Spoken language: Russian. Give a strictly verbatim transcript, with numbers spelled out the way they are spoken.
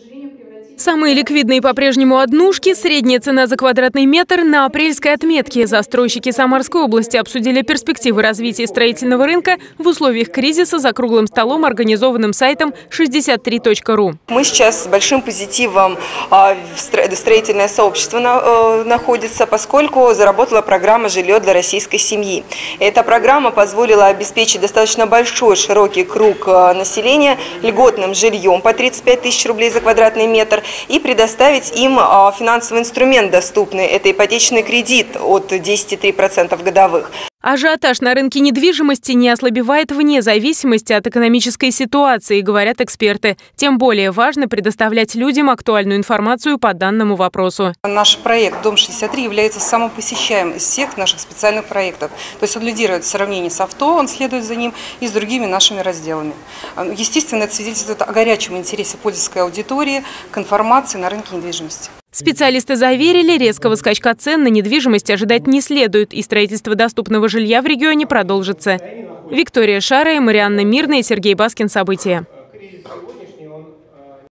Самые ликвидные по-прежнему однушки. Средняя цена за квадратный метр на апрельской отметке. Застройщики Самарской области обсудили перспективы развития строительного рынка в условиях кризиса за круглым столом, организованным сайтом шестьдесят три точка ру. Мы сейчас с большим позитивом строительное сообщество находится, поскольку заработала программа «Жилье для российской семьи». Эта программа позволила обеспечить достаточно большой, широкий круг населения льготным жильем по тридцать пять тысяч рублей за квадратный метр и предоставить им финансовый инструмент доступный. Это ипотечный кредит от десяти трёх процентов годовых. Ажиотаж на рынке недвижимости не ослабевает вне зависимости от экономической ситуации, говорят эксперты. Тем более важно предоставлять людям актуальную информацию по данному вопросу. Наш проект «Дом шестьдесят три» является самым посещаемым из всех наших специальных проектов. То есть он лидирует в сравнении с авто, он следует за ним и с другими нашими разделами. Естественно, это свидетельствует о горячем интересе пользовательской аудитории к информации на рынке недвижимости. Специалисты заверили, резкого скачка цен на недвижимость ожидать не следует, и строительство доступного жилья в регионе продолжится. Виктория Шара, Марианна Мирная, Сергей Баскин. События.